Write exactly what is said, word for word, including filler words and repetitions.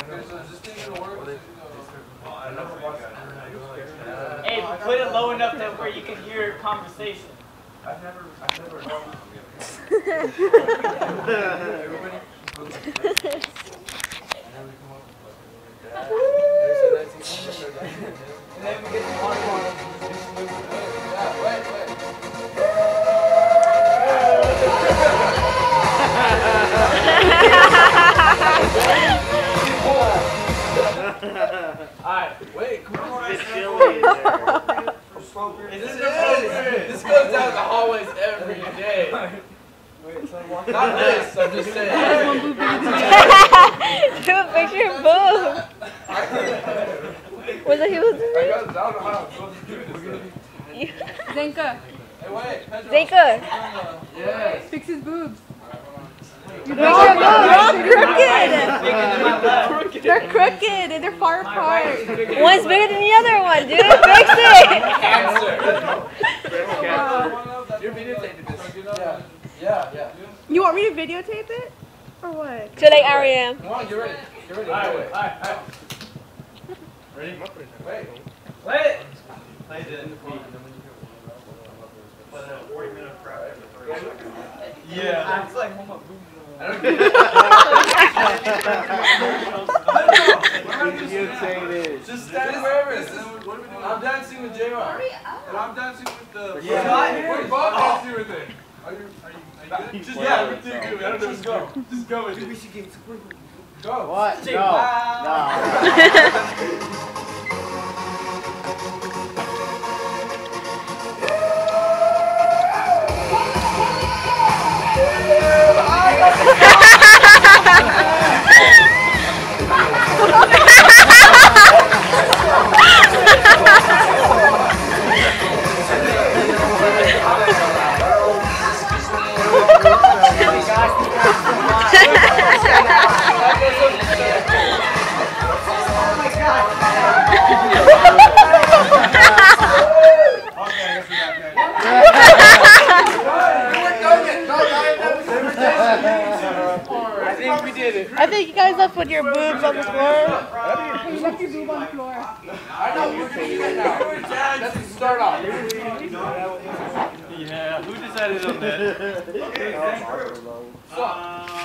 Hey, but put it low enough that where you can hear conversation. I've never, I've never known. Everybody. And then we get the water bottle. Wait, wait. Alright, wait, come on. It's chilly. This, this goes down the hallways every day. Wait, so walk not this, I'm just saying. Do a picture of both. Was it he was doing? I got it down the house. Zanca. Hey, wait, Pedro. Zanca. Yes. Fix his boobs. No, no, they're crooked. They're crooked and they're far apart. One's bigger than the other one, dude. Fix it. Cancer. You're videotaping this. Yeah. Yeah, yeah. You want me to videotape it? Or what? So like R E M. Come on, get ready. Get ready. Alright, Wait. alright, alright. Ready? Wait. Wait! Play it in the beat. forty minute prep. Yeah. It's like home up boom. I don't get it. Just stand wherever. I'm dancing with J R. And I'm dancing with the. Yeah. We're both dancing with it. Are you, are you, are you good? Just, yeah, everything good. I don't know. Just go. Just go with it. We should get some. Go. What? Jake, No. wow. No. I think you guys left with your boobs on the floor. You left your boob on the floor. I know we're doing it now. Let's start off. Yeah, who decided on that? So,